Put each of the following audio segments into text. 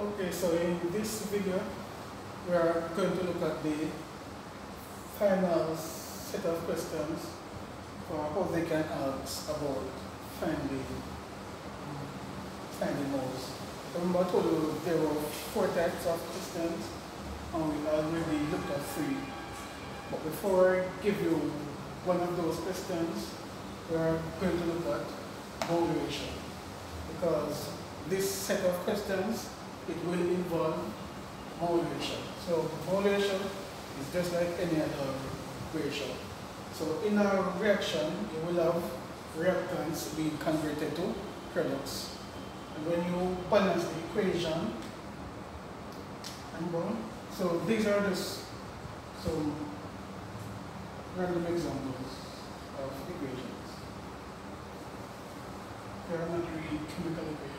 Okay, so in this video, we are going to look at the final set of questions for how they can ask about finding modes. Remember I told you there were 4 types of questions, and we already looked at 3. But before I give you one of those questions, we are going to look at modulation, because this set of questions, it will involve modulation. So modulation is just like any other ratio. So in our reaction, you will have reactants being converted to products. And when you balance the equation, so these are just some random examples of equations. They are not really chemical equations.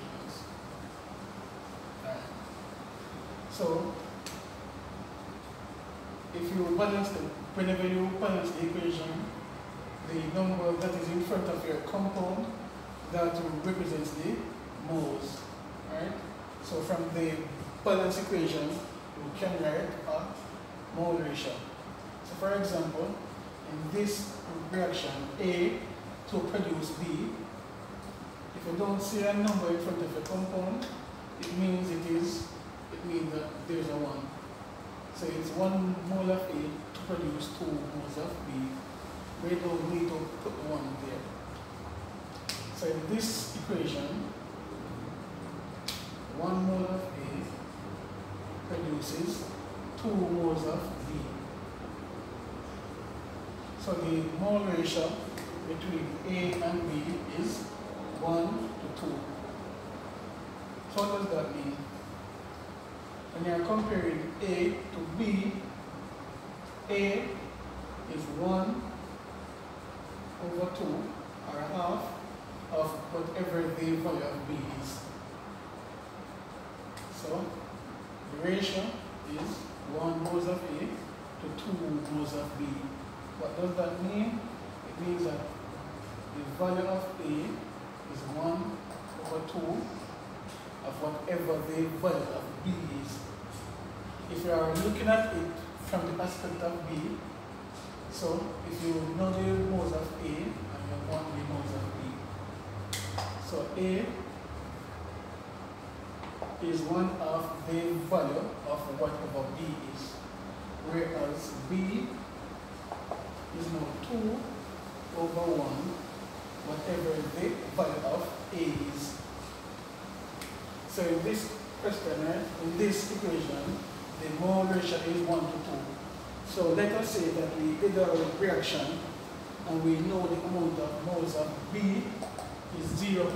So, if you balance whenever you balance the equation, the number that is in front of your compound, that represents the moles, right? So from the balance equation, you can write a mole ratio. So for example, in this reaction, A to produce B, if you don't see a number in front of the compound, it means that there's a 1. So it's 1 mole of A to produce 2 moles of B. We don't need to put 1 there. So in this equation, 1 mole of A produces 2 moles of B. So the mole ratio between A and B is 1 to 2. So what does that mean? When you are comparing A to B, A is 1 over 2, or a half, of whatever the value of B is. So the ratio is 1 moles of A to 2 moles of B. What does that mean? It means that the value of A is 1 over 2 of whatever the value of B is. If you are looking at it from the aspect of B, so if you know the moles of A and you want the moles of B, so A is 1 of the value of whatever B is, whereas B is now 2 over 1 whatever the value of A is. So in this question, right, in this equation, the mole ratio is 1 to 2. So let us say that we did our reaction and we know the amount of moles of B is 0.15.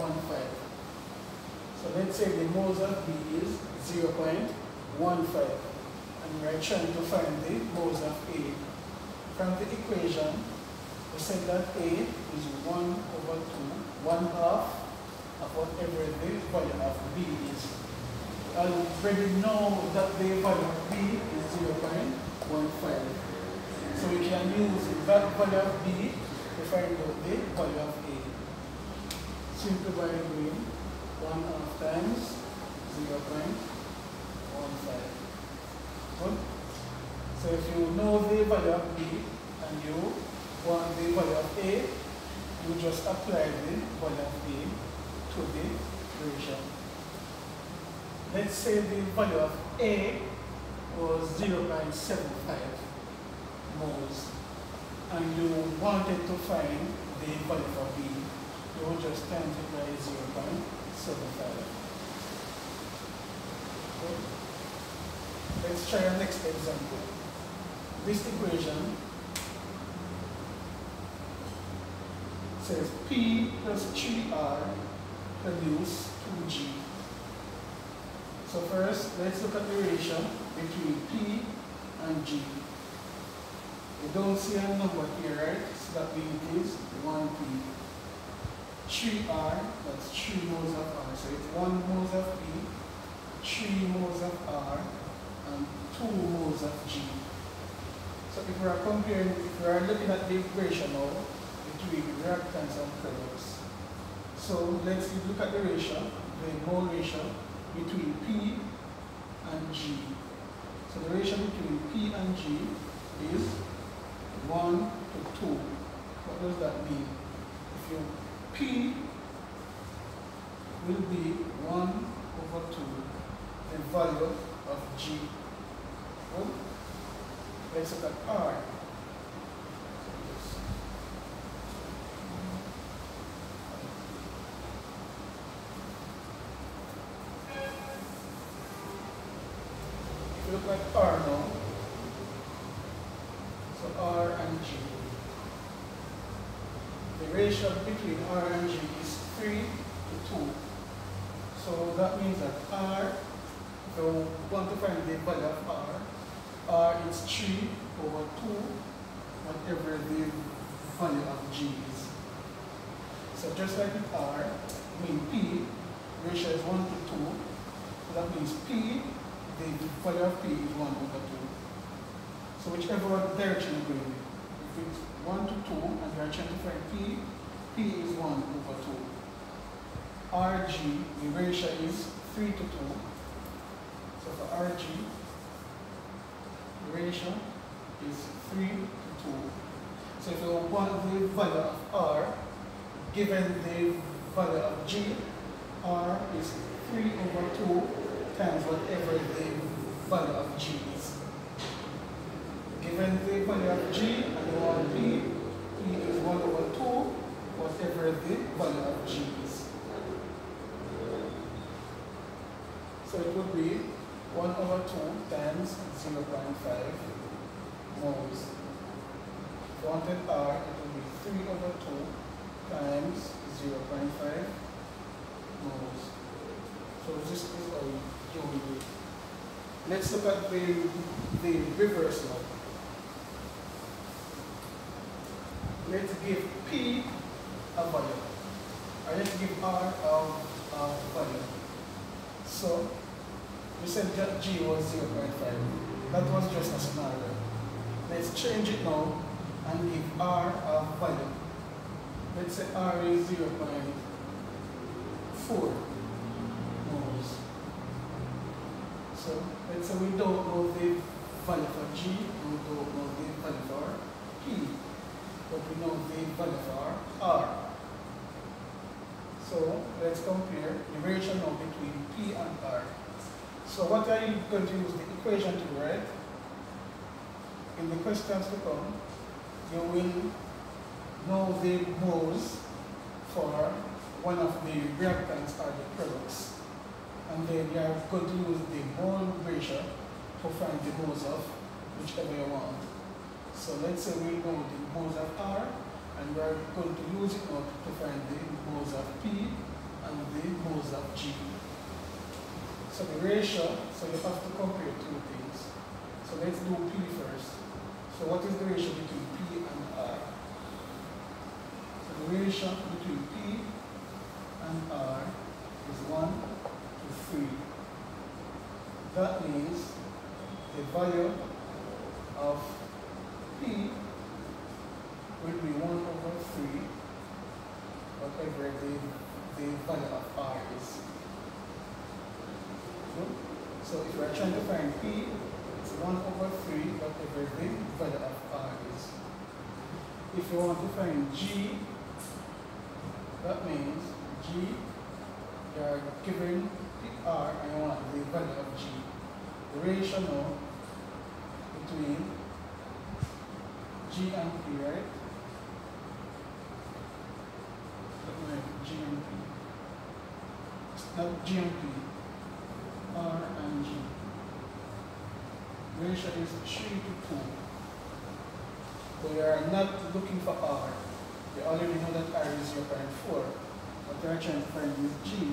So let's say the moles of B is 0.15, and we are trying to find the moles of A. From the equation, we said that A is 1 over 2, 1 half of whatever the value of B is. I already know that the value of B is 0.15. So we can use that value of B to find out the value of A. Simply by doing 1 half times 0.15. Good? So if you know the value of B and you want the value of A, you just apply the value of A to the ratio. Let's say the value of A was 0.75 moles, and you wanted to find the value for B. You would just times it by 0.75. Okay. Let's try our next example. This equation says P plus 3R produce 2G. So first, let's look at the ratio between P and G. We don't see a number here, right? So that means it is 1P. 3R, that's 3 moles of R. So it's 1 moles of P, 3 moles of R, and 2 moles of G. So if we are comparing, if we are looking at the ratio now between reactants and products. So let's look at the ratio, the mole ratio between P and G. So the ratio between P and G is 1 to 2. What does that mean? If you P will be 1 over 2, the value of G. Good? Let's look at R. If you look at R now, so R and G, the ratio between R and G is 3 to 2. So that means that R, if you want to find the value of R is 3 over 2, whatever the value of G is. So just like with R, I mean P, ratio is 1 to 2. So that means P, the value of P is 1 over 2. So whichever direction you're going, if it's 1 to 2 and you are trying to find P, P is 1 over 2. RG, the ratio is 3 to 2. So for RG, the ratio is 3 to 2. So if you want the value of R, given the value of G, R is 3 over 2 times whatever the value of G is. Given the value of G and you want P, P is 1 over 2, whatever the value of G is. So it would be 1 over 2 times 0.5 moles. If you wanted R, it would be 3 over 2 times 0.5 moles. So this is how you do it. Let's look at the reverse now. Let's give P a value. Or let's give R a value. So we said that G was 0.5. That was just a scenario. Let's change it now and give R a value. Let's say R is 0.4 moles. So let's say we don't know the value for G, we don't know the value for P, but we know the value for R. So let's compare the ratio now between P and R. So what are you going to use the equation to do, right? In the questions to come, you will know the moles for one of the reactants or the products. And then you are going to use the mole ratio to find the moles of whichever you want. So let's say we know the moles of R, and we are going to use it now to find the moles of P and the moles of G. So the ratio, so you have to compare two things. So let's do P first. So what is the ratio between P and R? So the ratio between P and R is 1 to 3. That means the value of P will be 1 over 3, whatever the value of R is. So if we are trying to find P, it's 1 over 3, whatever the value of R is. If you want to find G, that means G, you are given R and you want the value of G. The ratio now between G and P, right? G and P. Not G and P. R and G. Ratio is 3 to 2. We are not looking for R. We already know that R is 0.4. What we are trying to find is G.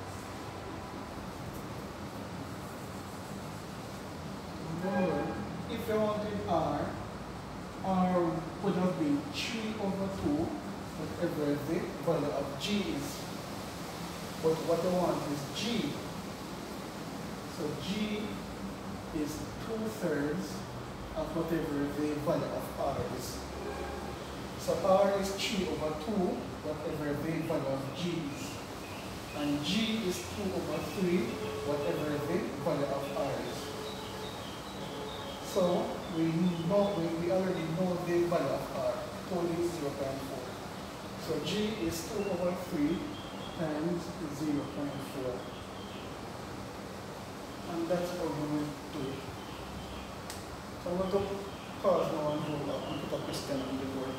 Remember, if you wanted R would have been 3 over 2, whatever the value of G is. But what I want is G. So G is 2/3 of whatever the value of R is. So R is 3 over 2, whatever the value of G is. and G is 2 over 3, whatever the value of R is. So we already know the value of R, totally 0.4. So G is 2 over 3 times 0.4. And that's how we will do it. So I'm going to pause now and hold up and put a question on the board.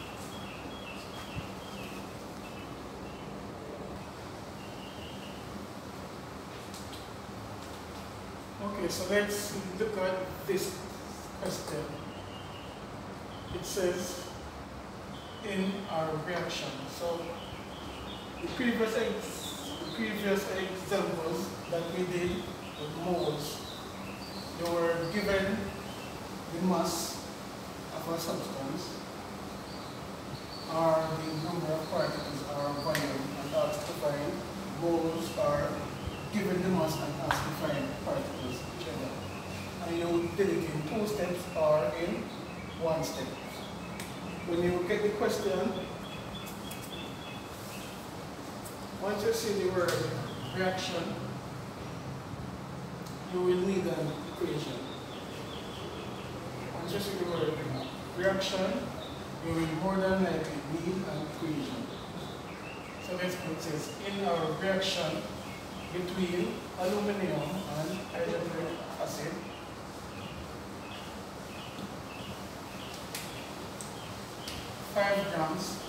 Okay, so let's look at this question. It says, in our reaction. So the previous examples that we did with moles, they were given the mass of a substance or the number of particles or volume and asked to find moles, are given the mass and asked to find particles, whichever. And you did it in 2 steps or in 1 step. When you get the question, once you see the word reaction, you will need an equation. Once you see the word reaction, you will more than likely need an equation. So let's put this in our reaction between aluminum and hydrochloric acid. Five grams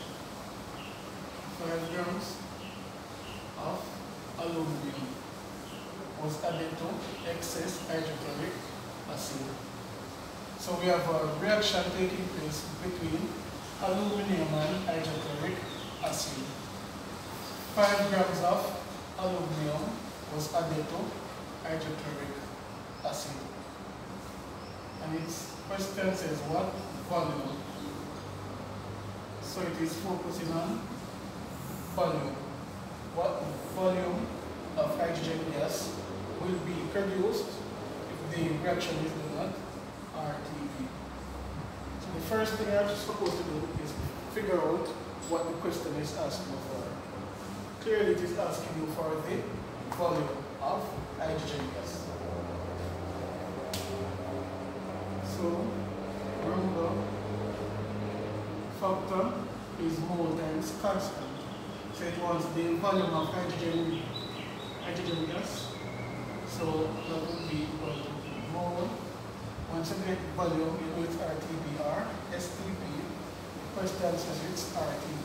of aluminum was added to excess hydrochloric acid. So we have a reaction taking place between aluminum and hydrochloric acid. 5 grams of aluminum was added to hydrochloric acid. And its question says what volume? So it is focusing on volume. What volume of hydrogen gas will be produced if the reaction is done at RTP? So the first thing I'm supposed to do is figure out what the question is asking for. Clearly it is asking you for the volume of hydrogen gas. So remember, factor is mole times constant. So it was the volume of hydrogen gas. So that would be equal to mole. Once you get volume, you know it's RTP or STP. The question says it's RTP.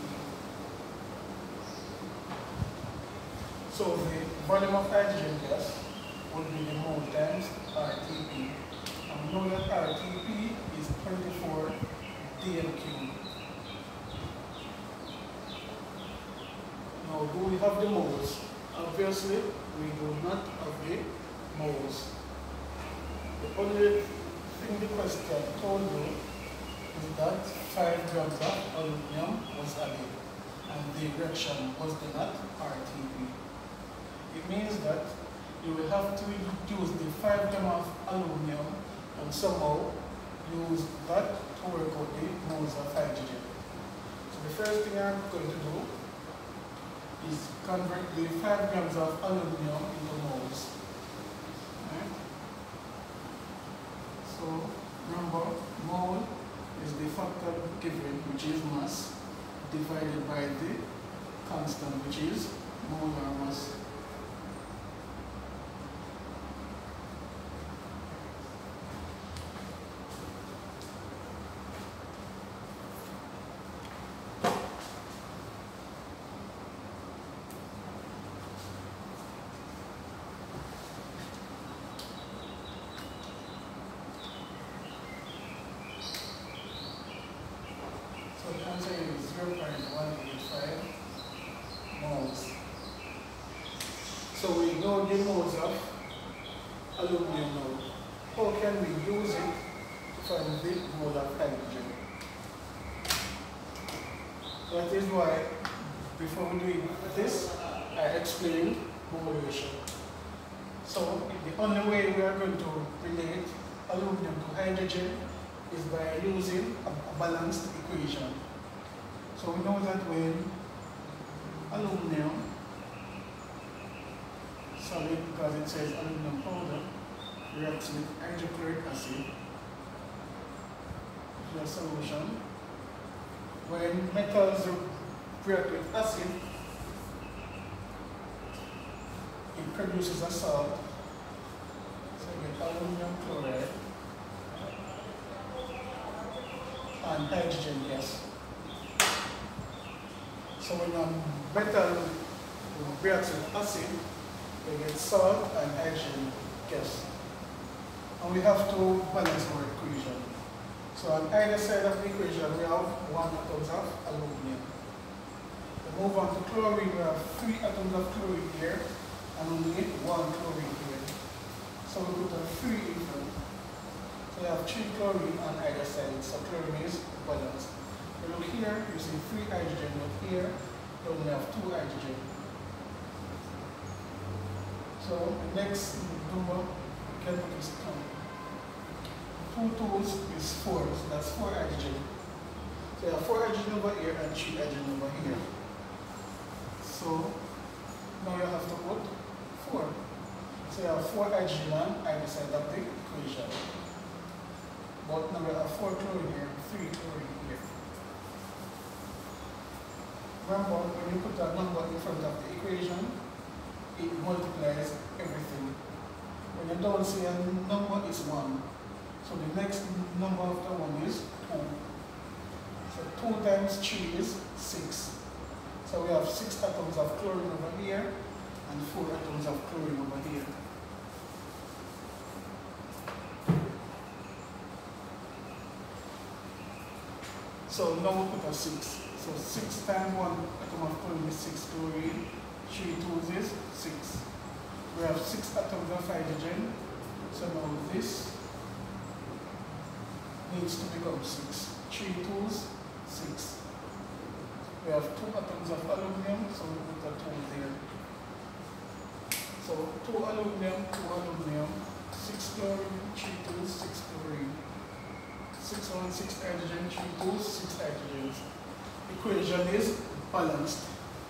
So the volume of hydrogen gas would be the mole times RTP. And we know that RTP is 24 dm³. Now, do we have the moles? Obviously, we do not have the moles. The only thing the question told you is that 5 grams of aluminum was added and the reaction was done at RTP. It means that you will have to use the 5 grams of aluminum and somehow use that to work out the moles of hydrogen. So the first thing I'm going to do is convert the 5 grams of aluminum into moles. Right? So remember, mole is the factor given, which is mass, divided by the constant, which is molar mass. So the answer is 0.185 moles. So we know the moles of aluminum now. How can we use it to find the mole of hydrogen? That is why, before we do this, I explained mole ratio. So the only way we are going to relate aluminum to hydrogen is by using a balanced equation. So we know that when aluminum solid because it says aluminum powder reacts with hydrochloric acid. Your solution. When metals react with acid, it produces a salt. So you get aluminum chloride and hydrogen gas. So when a metal reacts with acid, we get salt and hydrogen gas. And we have to balance our equation. So on either side of the equation, we have 1 atoms of aluminum. We move on to chlorine, we have 3 atoms of chlorine here and only 1 chlorine here. So we put a 3 in front. So we have 3 chlorine on either side, so chlorine is balanced. You look here, you see 3 hydrogen, but here you only have 2 hydrogen. So the next number, we can put this down. 2 tools is 4, so that's 4 hydrogen. So you have 4 hydrogen over here and 3 hydrogen over here. So now you have to put 4. So you have 4 hydrogen on either side of the equation. But now we have 4 chlorine here, 3 chlorine here. Remember, when you put a number in front of the equation, it multiplies everything. When you don't see a number, it's 1. So the next number after 1 is 2. So 2 times 3 is 6. So we have 6 atoms of chlorine over here and 4 atoms of chlorine over here. So now we put a 6. So 6 times 1 atom of chlorine is 6 chlorine. 3 twos is 6. We have 6 atoms of hydrogen. So now this needs to become 6. 3 twos, 6. We have 2 atoms of aluminum, so we put a 2 there. So 2 aluminum, 6 chlorine, 3 twos, 6 chlorine. 6 1, 6 hydrogen, 3 twos, 6 hydrogens. Equation is balanced.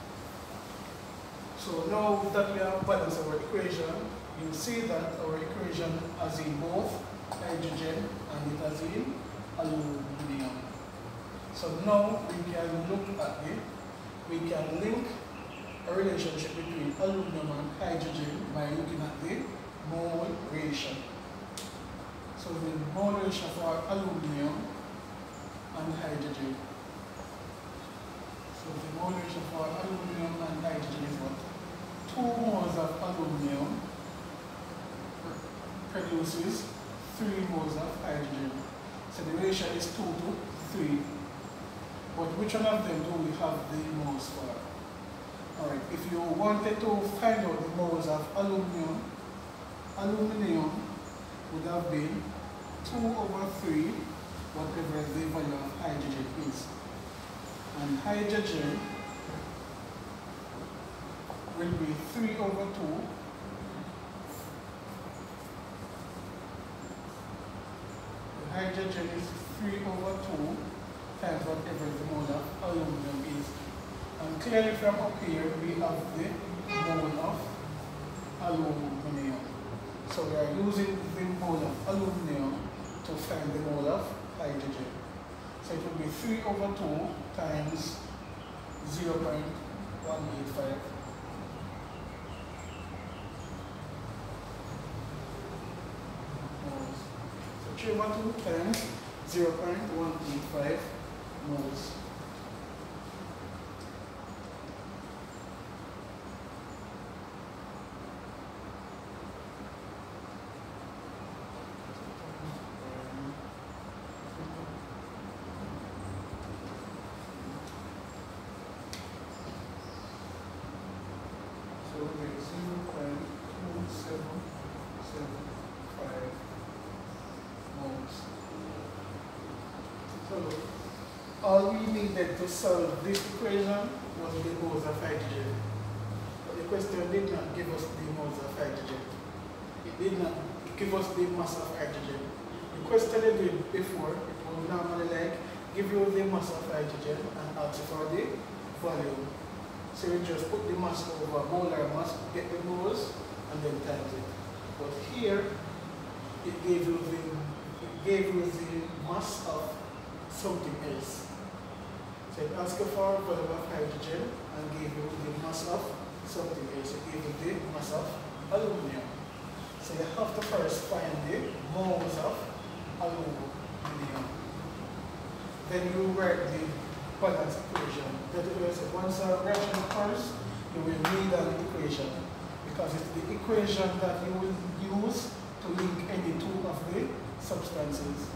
So now that we have balanced our equation, you see that our equation has in both hydrogen and it has in aluminum. So now we can look at it, we can link a relationship between aluminum and hydrogen by looking at the mole ratio. So the mole ratio for aluminum and hydrogen. So the mole ratio for aluminum and hydrogen is what? 2 moles of aluminum produces 3 moles of hydrogen. So the ratio is 2 to 3. But which one of them do we have the moles for? Alright, if you wanted to find out the moles of aluminum would have been 2 over 3, whatever the value of hydrogen is. And hydrogen will be 3 over 2 hydrogen is 3 over 2 times whatever the mole of aluminum is. And clearly from up here we have the mole of aluminum. So we are using the mole of aluminum to find the mole of hydrogen. So it will be 3 over 2 times 0.185. moles. So 3 over 2 times 0.185 moles. So we get 0.2775 moles. So all we needed to solve this equation was the moles of hydrogen. But the question did not give us the moles of hydrogen. It did not give us the mass of hydrogen. The question they did before, it would normally like give you the mass of hydrogen and ask for the volume. So you just put the mass over molar mass, get the moles, and then times it. But here, it gave you the mass of something else. So it asked you for volume of hydrogen and gave you the mass of something else. It gave you the mass of aluminum. So you have to first find the moles of aluminum. Then you write the balance equation. That is, once a reaction occurs, you will need an equation, because it's the equation that you will use to link any two of the substances.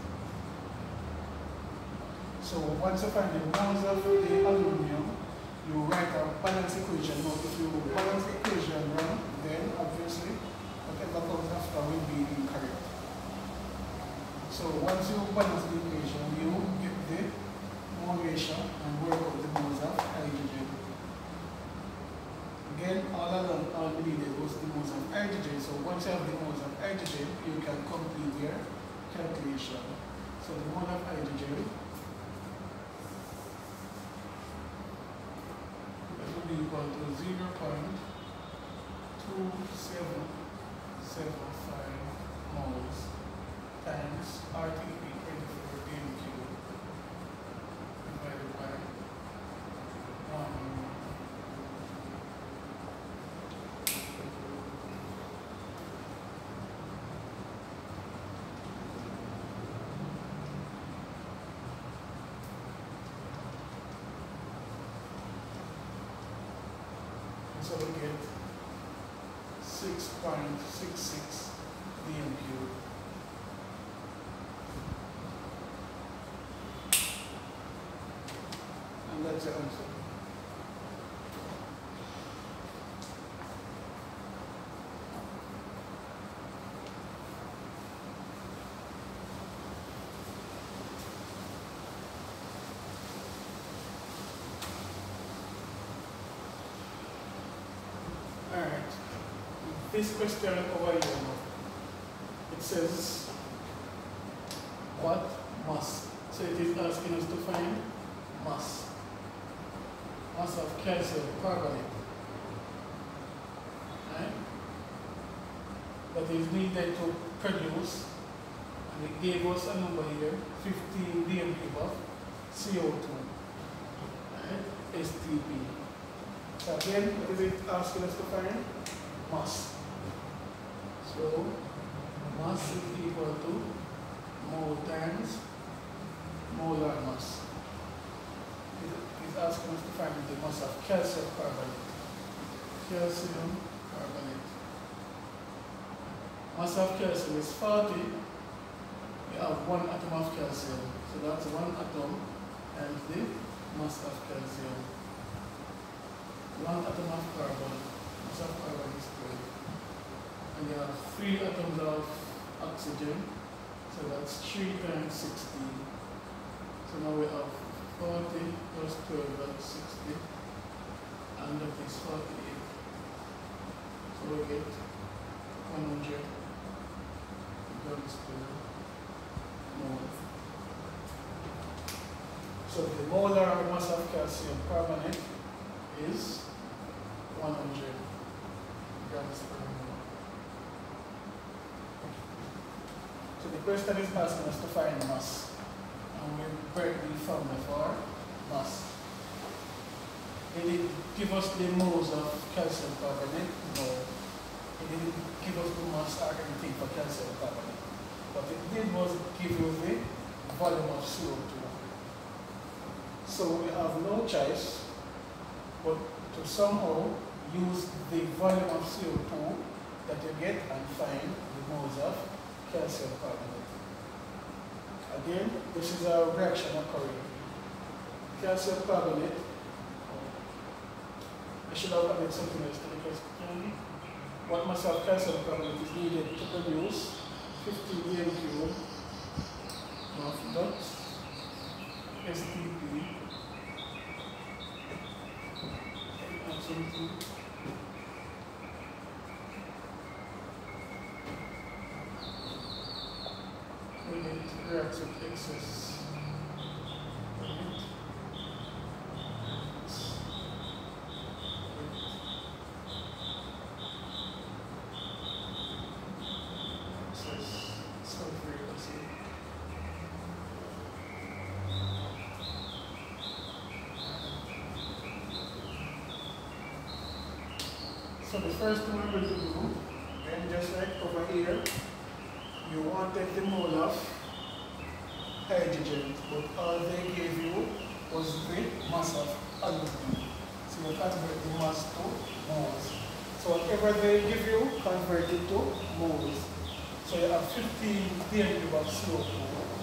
So once you find the moles of the aluminum, you write a balance equation. Now, if you balance the equation wrong, then obviously whatever comes after will be incorrect. So once you balance the equation, you get the mole ratio and work out the moles of hydrogen. Again, all along, all we needed was the moles of hydrogen. So once you have the moles of hydrogen, you can complete your calculation. So the mole of hydrogen will be equal to 0.2775 moles times RTP 24 dm³ divided by 1. So we get 6.66 dm³. And that's the answer. Alright, this question over here, it says what mass? So it is asking us to find mass. Mass of calcium carbonate. Right? That is needed to produce, and it gave us a number here, 15 dm³ of CO2. Right? STP. So again, what is it asking us to find? Mass. So mass is equal to mole times molar mass. It's asking us to find the mass of calcium carbonate. Calcium carbonate. Mass of calcium is 40. We have 1 atom of calcium. So that's 1 atom times the mass of calcium. 1 atom of carbon, mass of carbon is 12. And you have 3 atoms of oxygen, so that's 3 times 16. So now we have 40 plus 12, that's 60, and that is 48. So we get 100 grams per mole. So the molar mass of calcium carbonate is 100 grams per mole. So the question is asking us to find mass, and we break the formula for mass. It didn't give us the moles of calcium carbonate, no. It didn't give us the mass or anything for calcium carbonate. What it did was give you the volume of CO2. So we have no choice but to somehow use the volume of CO2 that you get and find the moles of calcium carbonate. Again, this is a reaction occurring. Calcium carbonate, I should have added something else to the question. What mass of calcium carbonate is needed to produce 50 dm³ of dot STP. We need to react with excess. So the first thing we're going to do, then just like over here, you wanted the mole of hydrogen, but all they gave you was the mass of aluminum. So you convert the mass to moles. So whatever they give you, convert it to moles. So you have 15 derivative of CO2.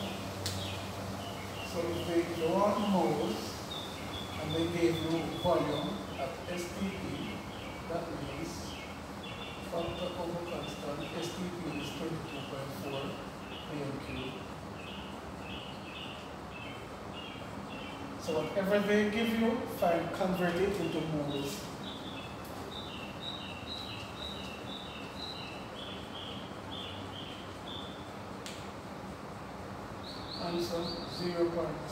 So if you want moles, and they gave you volume at STP, that means factor over constant, STP is 22.4 pm³. So whatever they give you, convert it into moles. Answer 0.6696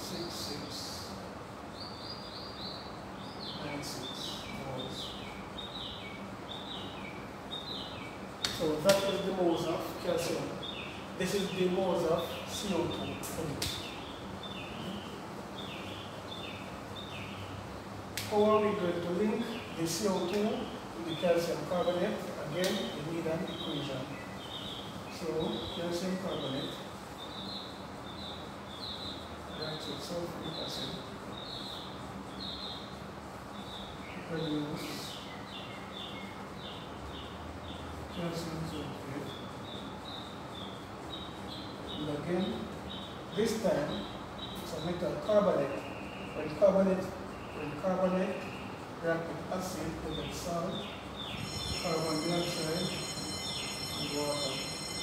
moles. So that is the moles of calcium. This is the moles of CO2. How are we going to link the CO2 with the calcium carbonate? Again, we need an equation. So calcium carbonate reacts with sulfuric acid, produce calcium sulfate. And again, this time it's a metal carbonate. When carbonate react with acid, we get salt, carbon dioxide, and water.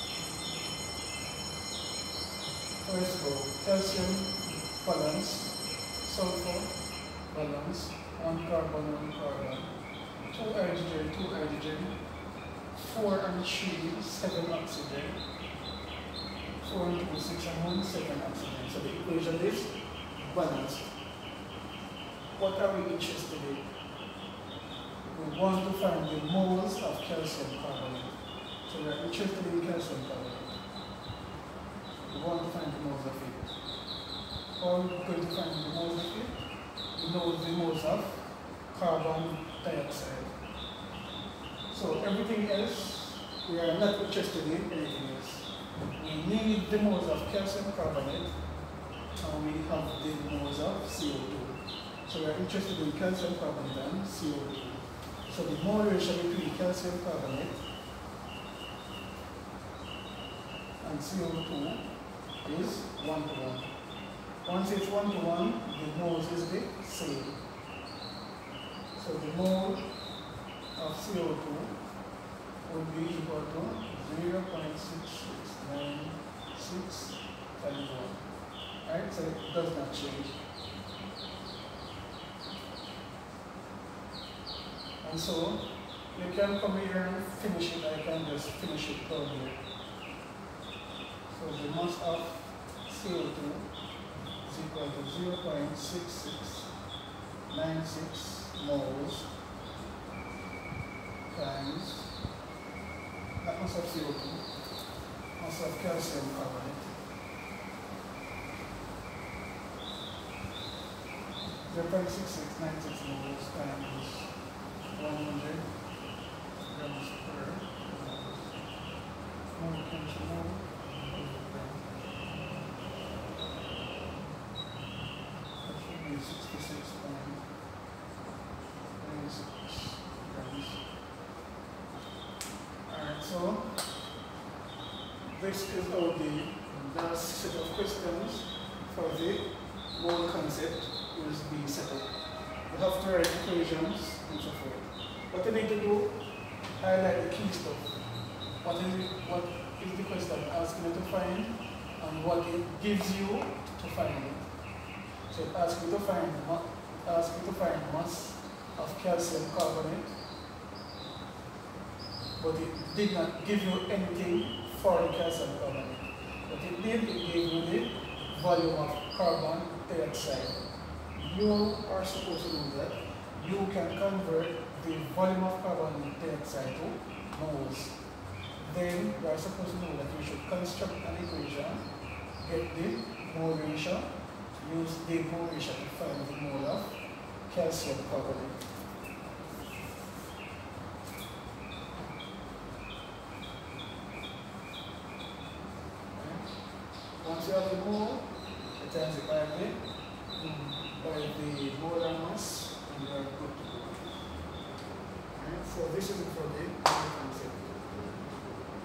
First go, calcium balance, sulfur balance, 1 carbon, 1 carbon, 2 hydrogen, 4 and 3, 7 oxygen, 4 and 2, 6 and 1, 7 oxygen. So the equation is balanced. What are we interested in? We want to find the moles of calcium carbonate. So we are interested in calcium carbonate. We want to find the moles of it. How are we going to find the moles of it? We know the moles of carbon dioxide. So everything else, we are not interested in anything else. We need the moles of calcium carbonate, and we have the moles of CO2. So we are interested in calcium carbonate and CO2. So the mole ratio between calcium carbonate and CO2 is 1:1. Once it's 1:1, the moles is the same. So the mole of CO2 would be equal to 0.6696 times 1. Right? So it does not change. And so you can come here and finish it. I can just finish it down here. So the mass of CO2 is equal to 0.6696 moles times that mass of CO2, mass of calcium carbonate, 0.6696 moles times 100 grams per mole times mole. That should be 66.96 grams. Alright, so this is the last set of questions for the mole concept will be set up. You have to write equations and so forth. What you need to do, highlight the key stuff. What is the question asking you to find, and what it gives you to find it. So it asks you to find mass of calcium carbonate, but it did not give you anything for the calcium carbonate. But it gave you the volume of carbon dioxide. You are supposed to know that you can convert the volume of carbon dioxide to moles. Then you are supposed to know that you should construct an equation, get the mole ratio, use the mole ratio to find the mole of calcium carbonate.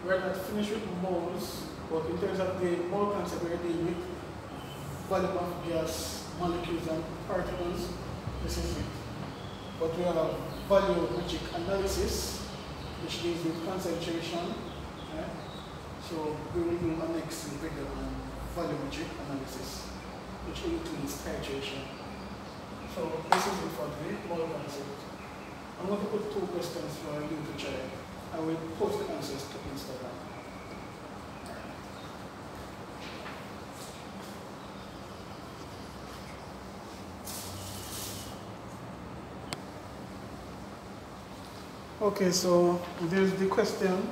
we're not finished with moles, but in terms of the mole concept, we're dealing with volume of gas, molecules, and particles. This is it. But we have volumetric analysis, which deals with concentration. Right? So we will do a next video on volumetric analysis, which includes titration. So this is it for the mole concept. I'm going to put 2 questions for you to try. I will post the answers to Instagram. Okay, so there's the question.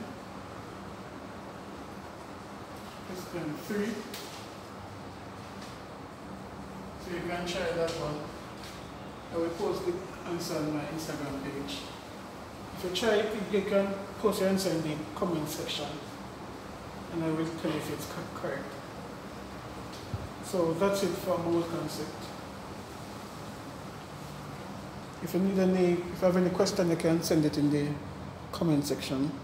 Question 3. So you can try that one. I will post the answer on my Instagram page. If you try it, you can post your answer in the comment section, and I will tell you if it's correct. So that's it for mole concept. If you have any question, you can send it in the comment section.